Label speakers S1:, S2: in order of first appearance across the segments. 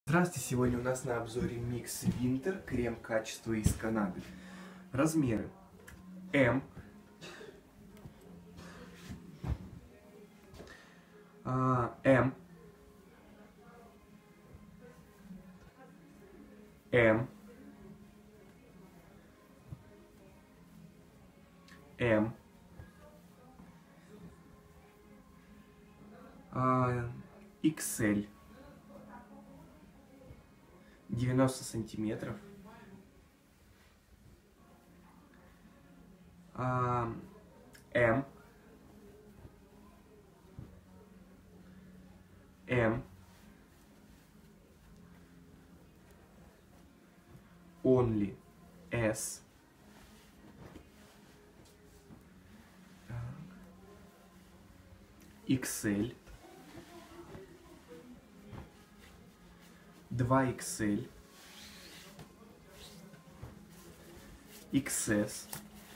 S1: Здравствуйте! Сегодня у нас на обзоре Mix Winter крем качества из Канады. Размеры M, M, M, M, XL 90 сантиметров, M, M, Only S, XL, 2XL, XS,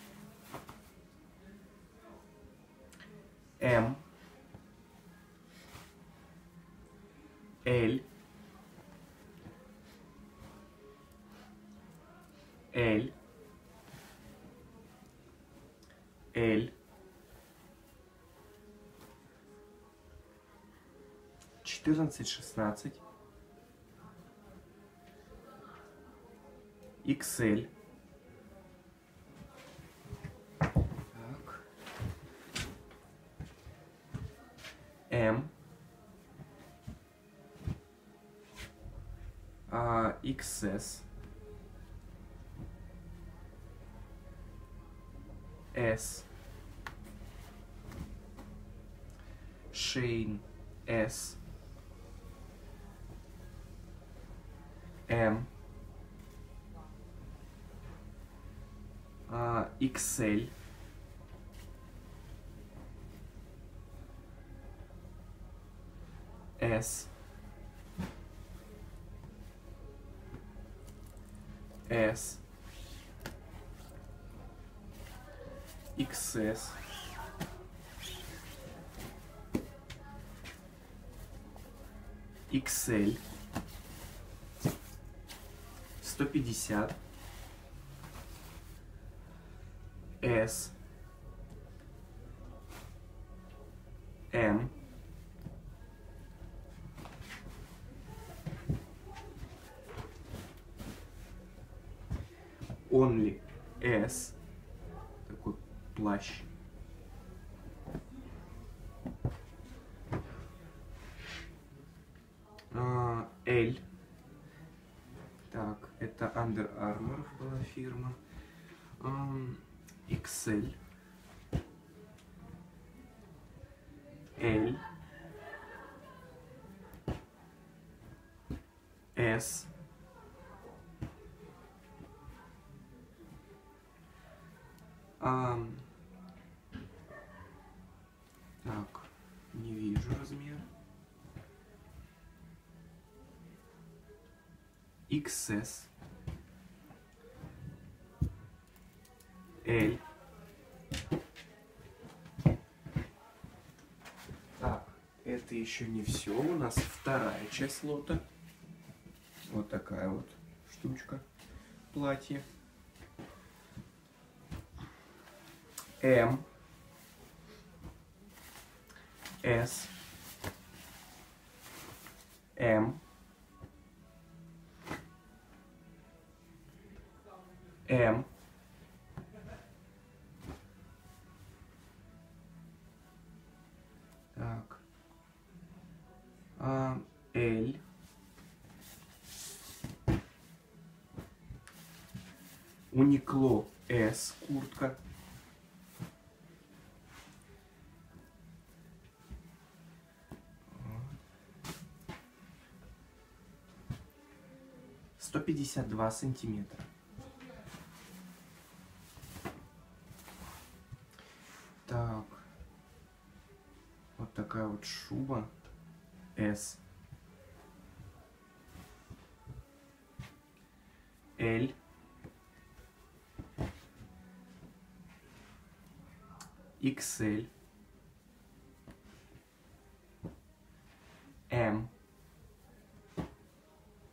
S1: M, L, L, L, 14-16, XL, так. M, XS, S, Shane S, M, XL, S, S, XS, XL, 150, S, M, Only S, такой плащ, L, так, это Under Armour была фирма, XL, L, S, так, не вижу размер, XS, L. Так, это еще не все. У нас вторая часть лота. Вот такая вот штучка. Платье. M, S, M, M, так, L, Uniqlo S, куртка, — 152 сантиметра. Так, вот такая вот шуба S, L, XL, M,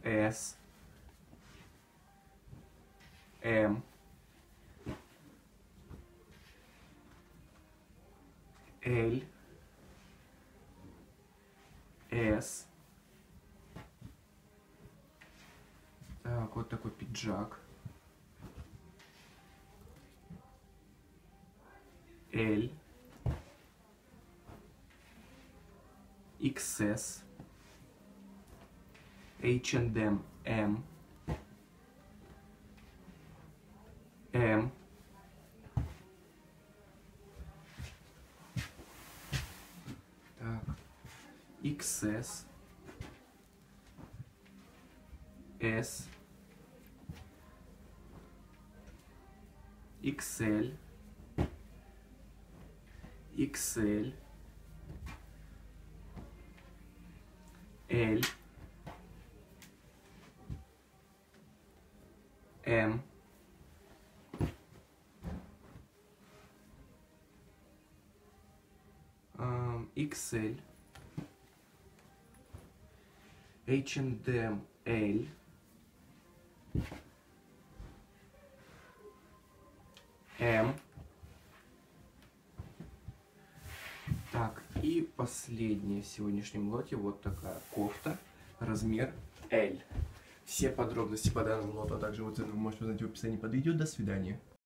S1: S, M, L, S. Так, вот такой пиджак. L, XS, H&M, M, M, так, XS, S, XL, XL, L, M, XL, H&M, L, M. Так, и последняя в сегодняшнем лоте вот такая кофта, размер L. Все подробности по данному лоту, а также отзывы вы можете узнать в описании под видео. До свидания.